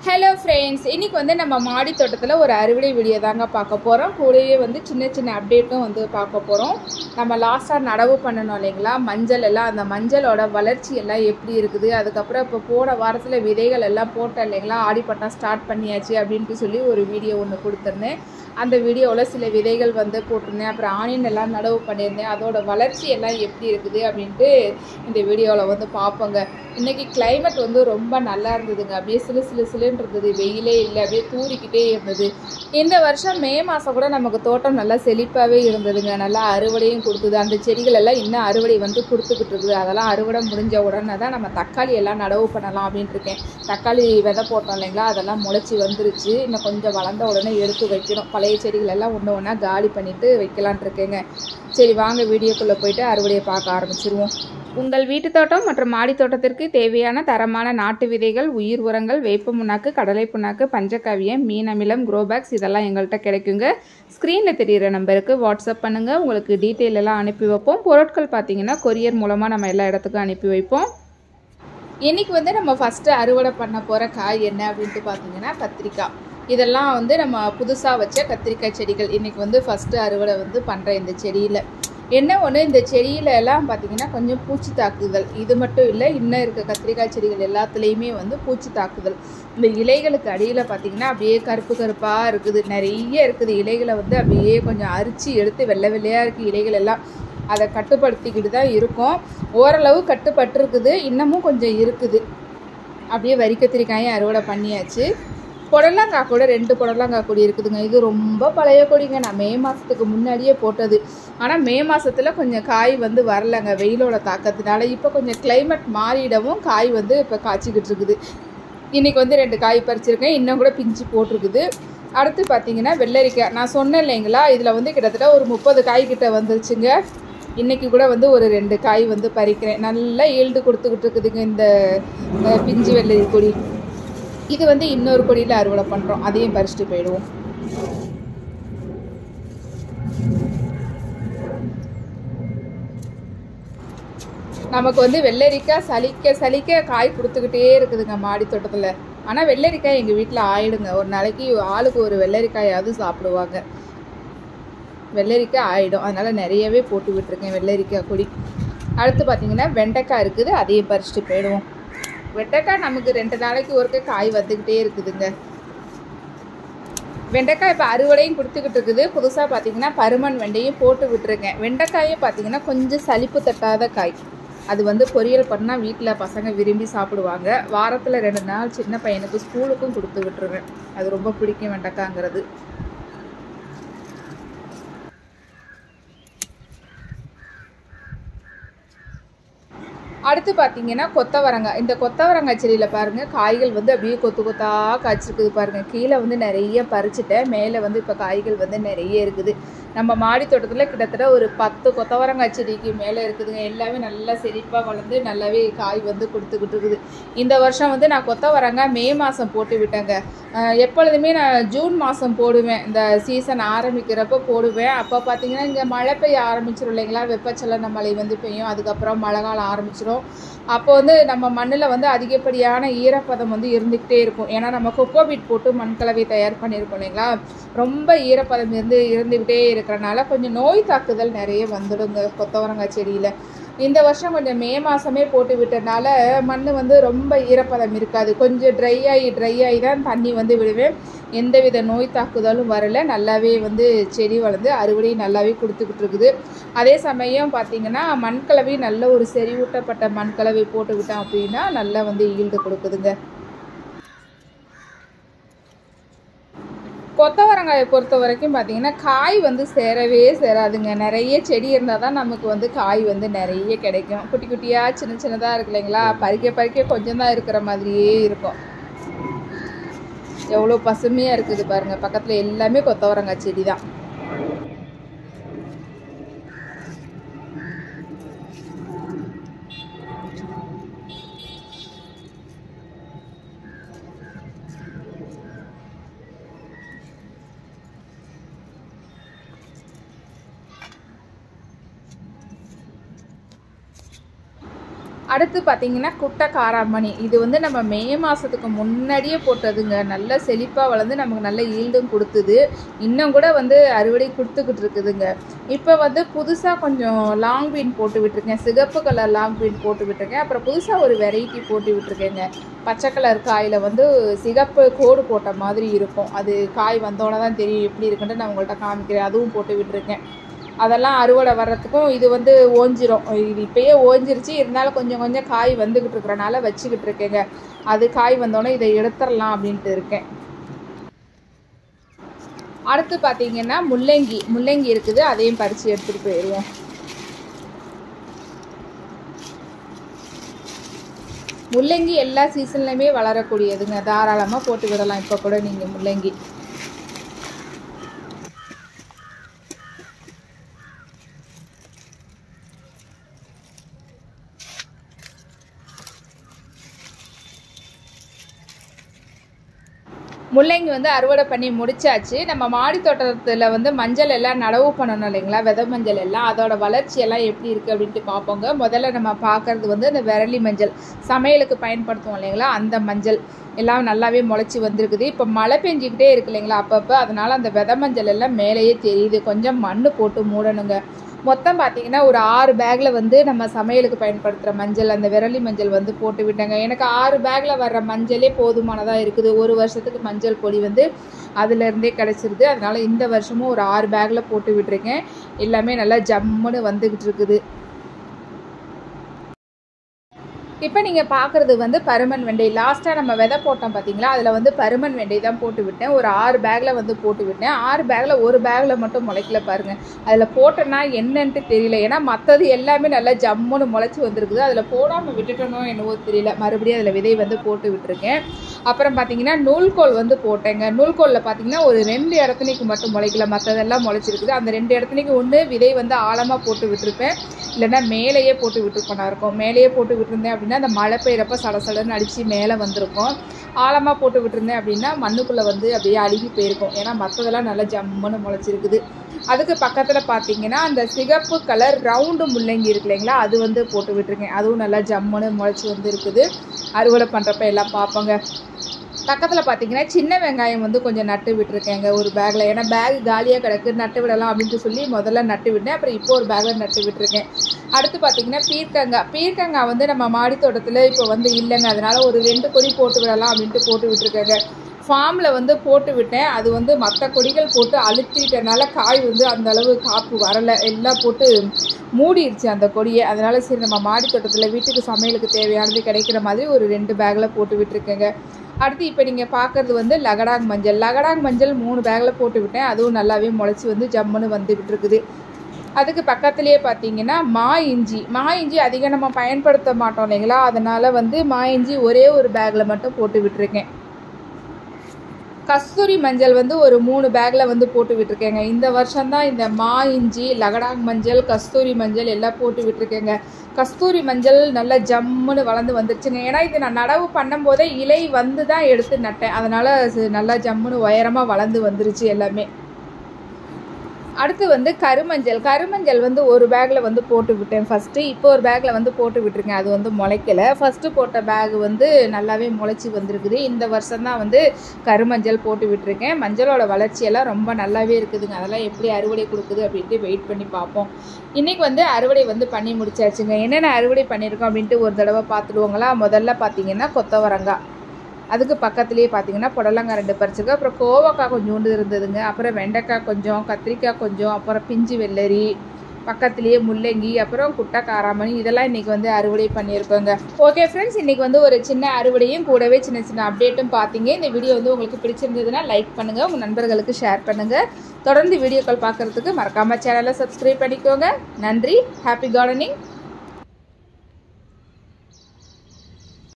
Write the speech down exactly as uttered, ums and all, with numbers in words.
Hello friends, இன்றைக்கி வந்து நம்ம மாடி தோட்டத்தில் ஒரு அறுவடை வீடியோ தாங்க பார்க்க போகிறோம். கூடவே வந்து சின்ன சின்ன அப்டேட்டும் வந்து பார்க்க போகிறோம். நம்ம லாஸ்ட்டாக நடவு பண்ணணும் இல்லைங்களா, மஞ்சள் எல்லாம். அந்த மஞ்சளோட வளர்ச்சி எல்லாம் எப்படி இருக்குது, அதுக்கப்புறம் இப்போ போன வாரத்தில் விதைகள் எல்லாம் போட்டேன் இல்லைங்களா, ஆடிப்பட்டா ஸ்டார்ட் பண்ணியாச்சு அப்படின்ட்டு சொல்லி ஒரு வீடியோ ஒன்று கொடுத்துருந்தேன். அந்த வீடியோவில் சில விதைகள் வந்து போட்டிருந்தேன். அப்புறம் ஆனியன் எல்லாம் நடவு பண்ணியிருந்தேன். அதோட வளர்ச்சி எல்லாம் எப்படி இருக்குது அப்படின்ட்டு இந்த வீடியோவில் வந்து பார்ப்போங்க. இன்றைக்கி கிளைமேட் வந்து ரொம்ப நல்லா இருந்ததுங்க. அப்படியே சிலு சிலு சிலுன்னு இருந்தது, வெயிலே இல்லை, அப்படியே தூரிக்கிட்டே இருந்தது. இந்த வருஷம் மே மாதம் கூட நமக்கு தோட்டம் நல்லா செழிப்பாகவே இருந்ததுங்க. நல்லா அறுவடையும் கொடுத்தது. அந்த செடிகள் எல்லாம் இன்னும் அறுவடை வந்து கொடுத்துக்கிட்டு இருக்குது. அதெல்லாம் அறுவடை முடிஞ்ச உடனே தான் நம்ம தக்காளி எல்லாம் நடவு பண்ணலாம் அப்படின்ட்டு இருக்கேன். தக்காளி விதை போட்டோம் இல்லைங்களா, அதெல்லாம் முளைச்சி வந்துருச்சு. இன்னும் கொஞ்சம் வளர்ந்த உடனே எடுத்து வைக்கணும். பழைய செடிகள் எல்லாம் ஒன்று ஒன்றா காலி பண்ணிவிட்டு வைக்கலான் இருக்கேங்க. சரி வாங்க வீடியோக்குள்ளே போயிட்டு அறுவடையை பார்க்க ஆரம்பிச்சிருவோம். உங்கள் வீட்டு தோட்டம் மற்றும் மாடி தோட்டத்திற்கு தேவையான தரமான நாட்டு விதைகள், உயிர் உரங்கள், வேப்ப புண்ணாக்கு, கடலை புண்ணாக்கு, பஞ்சகாவியம், மீன் அமிலம், குரோபேக்ஸ் இதெல்லாம் எங்கள்கிட்ட கிடைக்குங்க. ஸ்க்ரீனில் தெரிகிற நம்பருக்கு வாட்ஸ்அப் பண்ணுங்கள். உங்களுக்கு டீட்டெயில் எல்லாம் அனுப்பி வைப்போம். பொருட்கள் பார்த்திங்கன்னா கொரியர் மூலமாக நம்ம எல்லா இடத்துக்கும் அனுப்பி வைப்போம். இன்றைக்கி வந்து நம்ம ஃபஸ்ட்டு அறுவடை பண்ண போகிற காய் என்ன அப்படின்ட்டு பார்த்திங்கன்னா கத்திரிக்காய். இதெல்லாம் வந்து நம்ம புதுசாக வச்ச கத்திரிக்காய் செடிகள். இன்றைக்கி வந்து ஃபஸ்ட்டு அறுவடை வந்து பண்ணுறேன். இந்த செடியில் என்ன ஒன்று, இந்த செடியில எல்லாம் பார்த்திங்கன்னா கொஞ்சம் பூச்சி தாக்குதல். இது மட்டும் இல்லை, இன்னும் இருக்க கத்திரிக்காய் செடிகள் எல்லாத்துலேயுமே வந்து பூச்சி தாக்குதல். இந்த இலைகளுக்கு அடியில் பார்த்திங்கன்னா அப்படியே கருப்பு கருப்பாக இருக்குது, நிறைய இருக்குது. இலைகளை வந்து அப்படியே கொஞ்சம் அரிச்சு எடுத்து வெள்ளை வெள்ளையாக இருக்குது இலைகள் எல்லாம். அதை கட்டுப்படுத்திக்கிட்டு தான் இருக்கும். ஓரளவு கட்டுப்பட்டுருக்குது, இன்னமும் கொஞ்சம் இருக்குது. அப்படியே வரி கத்திரிக்காயும் அறுவடை பண்ணியாச்சு. புடலங்காய் கூட ரெண்டு புடலங்காய் கொடி இருக்குதுங்க. இது ரொம்ப பழைய கொடிங்க. நான் மே மாதத்துக்கு முன்னாடியே போட்டது. ஆனால் மே மாதத்தில் கொஞ்சம் காய் வந்து வரலைங்க, வெயிலோட தாக்கத்தினால. இப்போ கொஞ்சம் கிளைமேட் மாறிடவும் காய் வந்து இப்போ காய்ச்சிக்கிட்டு இருக்குது. இன்றைக்கி வந்து ரெண்டு காய் பறிச்சிருக்கேன், இன்னும் கூட பிஞ்சு போட்டிருக்குது. அடுத்து பார்த்திங்கன்னா வெள்ளரிக்காய். நான் சொன்னேன் இல்லைங்களா, இதில் வந்து கிட்டத்தட்ட ஒரு முப்பது காய் கிட்ட வந்துருச்சுங்க. இன்றைக்கி கூட வந்து ஒரு ரெண்டு காய் வந்து பறிக்கிறேன். நல்லா ஈல்டு கொடுத்துக்கிட்டு இருக்குதுங்க இந்த பிஞ்சு வெள்ளரி கொடி. இது வந்து இன்னொரு கொடியில் அறுவடை பண்ணுறோம், அதையும் பறிச்சுட்டு போயிடுவோம். நமக்கு வந்து வெள்ளரிக்காய் சலிக்க சலிக்க காய் கொடுத்துக்கிட்டே இருக்குதுங்க மாடி தோட்டத்தில். ஆனால் வெள்ளரிக்காய் எங்கள் வீட்டில் ஆயிடுங்க. ஒரு நாளைக்கு ஆளுக்கு ஒரு வெள்ளரிக்காயாவது சாப்பிடுவாங்க. வெள்ளரிக்காய் ஆயிடும், அதனால் நிறையவே போட்டு விட்டுருக்கேன் வெள்ளரிக்காய் கொடி. அடுத்து பார்த்திங்கன்னா வெண்டைக்காய் இருக்குது, அதையும் பறிச்சுட்டு போயிடுவோம். வெண்டைக்காய் நமக்கு ரெண்டு நாளைக்கு ஒருக்க காய் வந்துக்கிட்டே இருக்குதுங்க. வெண்டைக்காய் இப்போ அறுவடையும் கொடுத்துக்கிட்டு இருக்குது. புதுசாக பார்த்திங்கன்னா பருமன் வெண்டையும் போட்டு விட்டுருக்கேன். வெண்டைக்காயும் பார்த்திங்கன்னா கொஞ்சம் சலிப்பு தட்டாத காய். அது வந்து பொரியல் பண்ணால் வீட்டில் பசங்க விரும்பி சாப்பிடுவாங்க. வாரத்தில் ரெண்டு நாள் சின்ன பையனுக்கு ஸ்கூலுக்கும் கொடுத்து விட்டுருவேன். அது ரொம்ப பிடிக்கும் வெண்டைக்காய்ங்கிறது. அடுத்து பார்த்திங்கன்னா கொத்தவரங்காய். இந்த கொத்தவரங்காய் செடியில் பாருங்கள், காய்கள் வந்து அப்படியே கொத்து கொத்தாக காய்ச்சிருக்குது பாருங்கள். கீழே வந்து நிறைய பறிச்சுட்டேன், மேலே வந்து இப்போ காய்கள் வந்து நிறைய இருக்குது. நம்ம மாடி தோட்டத்தில் கிட்டத்தட்ட ஒரு பத்து கொத்தவரங்காய் செடிக்கு மேலே இருக்குதுங்க. எல்லாமே நல்லா செழிப்பாக வளர்ந்து நல்லாவே காய் வந்து கொடுத்துக்கிட்டு இருக்குது. இந்த வருஷம் வந்து நான் கொத்தவரங்காய் மே மாதம் போட்டு விட்டேங்க. எப்பொழுதுமே நான் ஜூன் மாதம் போடுவேன், இந்த சீசன் ஆரம்பிக்கிறப்போ போடுவேன். அப்போ பார்த்திங்கன்னா இங்கே மழை பெய்ய ஆரம்பிச்சிடும் இல்லைங்களா, வெப்பச்சலன மழை வந்து பெய்யும். அதுக்கப்புறம் மழை காலம் ஆரம்பிச்சிடும். அப்போ வந்து நம்ம மண்ணில் வந்து அதிகப்படியான ஈரப்பதம் வந்து இருந்துக்கிட்டே இருக்கும். ஏன்னா நம்ம கொக்கோபீட் போட்டு மண்கலவை தயார் பண்ணியிருக்கோம் இல்லைங்களா, ரொம்ப ஈரப்பதம் இருந்து இருந்துக்கிட்டே இருக்கிறனால கொஞ்சம் நோய் தாக்குதல் நிறைய வந்துடுங்க கொத்தவரங்காய் செடியில். இந்த வருஷம் கொஞ்சம் மே மாதமே போட்டு விட்டனால மண் வந்து ரொம்ப ஈரப்பதம் இருக்காது. கொஞ்சம் ட்ரை ஆகி ட்ரை ஆகி தான் தண்ணி வந்து விடுவேன். எந்தவித நோய் தாக்குதலும் வரலை. நல்லாவே வந்து செடி வளர்ந்து அறுவடை நல்லாவே கொடுத்துக்கிட்டு இருக்குது. அதே சமயம் பார்த்திங்கன்னா மண்கலவை நல்ல ஒரு செறிவூட்டப்பட்ட மண்கலவை போட்டு விட்டோம் அப்படின்னா நல்லா வந்து ஈல்டு கொடுக்குதுங்க. கொத்தவரங்காயை பொறுத்த வரைக்கும் பார்த்திங்கன்னா காய் வந்து சேரவே சேராதுங்க. நிறைய செடி இருந்தால் தான் நமக்கு வந்து காய் வந்து நிறைய கிடைக்கும். குட்டி குட்டியாக சின்ன சின்னதாக இருக்கு இல்லைங்களா, பறிக்க பறிக்க கொஞ்சம் தான் இருக்கிற மாதிரியே இருக்கும். எவ்வளோ பசுமையாக இருக்குது பாருங்கள். பக்கத்தில் எல்லாமே கொத்தவரங்காய் செடி தான். அடுத்து பார்த்தீங்கன்னா குட்டை காராமணி. இது வந்து நம்ம மே மாதத்துக்கு முன்னாடியே போட்டதுங்க. நல்ல செழிப்பாக வளர்ந்து நமக்கு நல்ல ஈல்டும் கொடுத்துது. இன்னும் கூட வந்து அறுவடை கொடுத்துக்கிட்டு இருக்குதுங்க. இப்போ வந்து புதுசாக கொஞ்சம் லாங் பீன் போட்டு விட்டுருக்கேன். சிகப்பு கலர் லாங் பீன் போட்டு விட்டுருக்கேன். அப்புறம் புதுசாக ஒரு வெரைட்டி போட்டு விட்டுருக்கேங்க. பச்சை கலர் காயில் வந்து சிகப்பு கோடு போட்ட மாதிரி இருக்கும். அது காய் வந்தோடனே தான் தெரியும் எப்படி இருக்குன்ட்டு நான் உங்கள்கிட்ட காமிக்கிறேன். அதுவும் போட்டு விட்டுருக்கேன். அதெல்லாம் அறுவடை வர்றதுக்கும் இது வந்து ஓஞ்சிரும். இது இப்போயே ஓஞ்சிருச்சு, இருந்தாலும் கொஞ்சம் கொஞ்சம் காய் வந்துக்கிட்டு இருக்கிறனால வச்சுக்கிட்டு இருக்கேங்க. அது காய் வந்தோடனே இதை எடுத்துடலாம் அப்படின்ட்டு இருக்கேன். அடுத்து பார்த்தீங்கன்னா முள்ளங்கி முள்ளங்கி இருக்குது. அதையும் பறித்து எடுத்துகிட்டு போயிடுவோம். முள்ளங்கி எல்லா சீசன்லையுமே வளரக்கூடியதுங்க. தாராளமாக போட்டு விடலாம். இப்போ கூட நீங்கள் முள்ளங்கி முள்ளங்கி வந்து அறுவடை பண்ணி முடிச்சாச்சு. நம்ம மாடி தோட்டத்தில் வந்து மஞ்சள் எல்லாம் நடவு பண்ணணும் இல்லைங்களா, விதை மஞ்சள் எல்லாம். அதோட வளர்ச்சி எல்லாம் எப்படி இருக்குது அப்படின்ட்டு பார்ப்போங்க. முதல்ல நம்ம பார்க்குறது வந்து அந்த விரலி மஞ்சள், சமையலுக்கு பயன்படுத்துவோம் இல்லைங்களா, அந்த மஞ்சள் எல்லாம் நல்லாவே முளைச்சி வந்திருக்குது. இப்போ மழை பெஞ்சிக்கிட்டே இருக்கு இல்லைங்களா அப்பப்போ, அதனால் அந்த விதை மஞ்சள் எல்லாம் மேலேயே தெரியுது. கொஞ்சம் மண் போட்டு மூடணுங்க. மொத்தம் பார்த்தீங்கன்னா ஒரு ஆறு பேக்கில் வந்து நம்ம சமையலுக்கு பயன்படுத்துகிற மஞ்சள், அந்த விரலி மஞ்சள் வந்து போட்டு விட்டாங்க. எனக்கு ஆறு பேக்கில் வர்ற மஞ்சளே போதுமானதாக இருக்குது. ஒரு வருஷத்துக்கு மஞ்சள் பொடி வந்து அதுலேருந்தே கிடச்சிருது. அதனால் இந்த வருஷமும் ஒரு ஆறு பேக்கில் போட்டு விட்டுருக்கேன். எல்லாமே நல்லா ஜம்முன்னு வந்துக்கிட்டு இருக்குது. இப்போ நீங்கள் பார்க்குறது வந்து பருமன் வெண்டை. லாஸ்ட்டாக நம்ம விதை போட்டோம் பார்த்தீங்களா, அதில் வந்து பருமன் வெண்டை தான் போட்டு விட்டேன். ஒரு ஆறு பேக்கில் வந்து போட்டு விட்டேன். ஆறு பேக்கில் ஒரு பேக்கில் மட்டும் முளைக்கல பாருங்கள். அதில் போட்டோன்னா என்னன்ட்டு தெரியல. ஏன்னா மற்றது எல்லாமே நல்லா ஜம்முன்னு முளைச்சி வந்துருக்குது. அதில் போடாமல் விட்டுட்டோனோ என்னவோ தெரியல. மறுபடியும் அதில் விதை வந்து போட்டு விட்டுருக்கேன். அப்புறம் பார்த்தீங்கன்னா நூல்கோல் வந்து போட்டேங்க. நூல்கோலில் பார்த்தீங்கன்னா ஒரு ரெண்டு இடத்துனைக்கு மட்டும் முளைக்கல, மற்றதெல்லாம் முளைச்சிருக்குது. அந்த ரெண்டு இடத்துனைக்கு ஒன்று விதை வந்து ஆழமாக போட்டு விட்டுருப்பேன், இல்லைன்னா மேலேயே போட்டு விட்டுருப்பேனா இருக்கும். மேலேயே போட்டு விட்டுருந்தேன் அப்படின்னா அந்த மழை பெய்கிறப்ப சடசடன்னு அடித்து மேலே வந்திருக்கும். ஆழமாக போட்டு விட்டுருந்தேன் அப்படின்னா மண்ணுக்குள்ளே வந்து அப்படியே அழுகி போயிருக்கும். ஏன்னா மற்றதெல்லாம் நல்லா ஜம்முன்னு முளைச்சிருக்குது. அதுக்கு பக்கத்தில் பார்த்தீங்கன்னா அந்த சிகப்பு கலர் ரவுண்டு முள்ளங்கி இருக்கு இல்லைங்களா, அது வந்து போட்டு விட்டுருக்கேன். அதுவும் நல்லா ஜம்முன்னு முளைச்சி வந்து இருக்குது. அறுவடை பண்ணுறப்ப எல்லாம் பார்ப்போங்க. பக்கத்தில் பார்த்தீங்கன்னா சின்ன வெங்காயம் வந்து கொஞ்சம் நட்டு விட்டுருக்கேங்க ஒரு பேக்கில். ஏன்னா பேக் காலியாக கிடக்கு, நட்டு விடலாம் அப்படின்ட்டு சொல்லி முதல்ல நட்டு விட்டேன். அப்புறம் இப்போ ஒரு பேக்கில் நட்டு விட்டுருக்கேன். அடுத்து பார்த்தீங்கன்னா பீர்க்கங்காய். பீர்க்கங்காய் வந்து நம்ம மாடி தோட்டத்தில் இப்போ வந்து இல்லைங்க. அதனால் ஒரு ரெண்டு கொடி போட்டு விடலாம் அப்படின்ட்டு போட்டு விட்டுருக்கேங்க. ஃபார்மில் வந்து போட்டு விட்டேன். அது வந்து மற்ற கொடிகள் போட்டு அழுத்திட்டனால காய் வந்து அந்த அளவு காப்பு வரலை. எல்லாம் போட்டு மூடிடுச்சு அந்த கொடியை. அதனால் சரி நம்ம மாடி தோட்டத்தில் வீட்டுக்கு சமையலுக்கு தேவையானது கிடைக்கிற மாதிரி ஒரு ரெண்டு பேக்கில் போட்டு விட்டுருக்கேங்க. அடுத்து இப்போ நீங்கள் பார்க்குறது வந்து லகடாங் மஞ்சள். லகடாங் மஞ்சள் மூணு பேக்கில் போட்டு விட்டேன். அதுவும் நல்லாவே முளைச்சி வந்து ஜம்முன்னு வந்துக்கிட்டு இருக்குது. அதுக்கு பக்கத்துலேயே பார்த்தீங்கன்னா மா இஞ்சி. மா இஞ்சி அதிகம் நம்ம பயன்படுத்த மாட்டோம் இல்லைங்களா, அதனால் வந்து மா இஞ்சி ஒரே ஒரு பேக்கில் மட்டும் போட்டு விட்டுருக்கேன். கஸ்தூரி மஞ்சள் வந்து ஒரு மூணு பேக்கில் வந்து போட்டு விட்டுருக்கேங்க. இந்த வருஷம்தான் இந்த மா இஞ்சி, லகடாங் மஞ்சள், கஸ்தூரி மஞ்சள் எல்லாம் போட்டு விட்டுருக்கேங்க. கஸ்தூரி மஞ்சள் நல்லா ஜம்முன்னு வளர்ந்து வந்துருச்சுங்க. ஏன்னா இது நான் நடவு பண்ணும் போதே இலை வந்து தான் எடுத்து நட்டேன். அதனால் நல்லா ஜம்முன்னு உயரமாக வளர்ந்து வந்துருச்சு எல்லாமே. அடுத்து வந்து கருமஞ்சள். கருமஞ்சள் வந்து ஒரு பேக்கில் வந்து போட்டு விட்டேன் ஃபஸ்ட்டு. இப்போ ஒரு பேக்கில் வந்து போட்டு விட்டுருக்கேன். அது வந்து முளைக்கலை. ஃபஸ்ட்டு போட்ட பேக் வந்து நல்லாவே முளைச்சி வந்திருக்குது. இந்த வருஷம்தான் வந்து கருமஞ்சள் போட்டு விட்டுருக்கேன். மஞ்சளோட வளர்ச்சியெல்லாம் ரொம்ப நல்லாவே இருக்குதுங்க. அதெல்லாம் எப்படி அறுவடை கொடுக்குது அப்படின்ட்டு வெயிட் பண்ணி பார்ப்போம். இன்றைக்கி வந்து அறுவடை வந்து பண்ணி முடிச்சாச்சுங்க. என்னென்ன அறுவடை பண்ணியிருக்கோம் அப்படின்ட்டு ஒரு தடவை பார்த்துடுவோங்களா. முதல்ல பார்த்தீங்கன்னா கொத்தவரங்காய். அதுக்கு பக்கத்துலேயே பார்த்தீங்கன்னா புடலங்காய் ரெண்டு பறிச்சிருக்கேன். அப்புறம் கோவக்காய் கொஞ்சோண்டு இருந்ததுங்க. அப்புறம் வெண்டைக்காய் கொஞ்சம், கத்திரிக்காய் கொஞ்சம், அப்புறம் பிஞ்சு வெள்ளரி, பக்கத்துலேயே முள்ளங்கி, அப்புறம் குட்டை காராமணி, இதெல்லாம் இன்றைக்கி வந்து அறுவடை பண்ணியிருக்கோங்க. ஓகே ஃப்ரெண்ட்ஸ், இன்றைக்கி வந்து ஒரு சின்ன அறுவடையும் கூடவே சின்ன சின்ன அப்டேட்டும் பார்த்தீங்க. இந்த வீடியோ வந்து உங்களுக்கு பிடிச்சிருந்ததுன்னா லைக் பண்ணுங்கள், உங்கள் நண்பர்களுக்கு ஷேர் பண்ணுங்கள். தொடர்ந்து வீடியோக்கள் பார்க்குறதுக்கு மறக்காமல் சேனலை சப்ஸ்கிரைப் பண்ணிக்கோங்க. நன்றி. Happy gardening.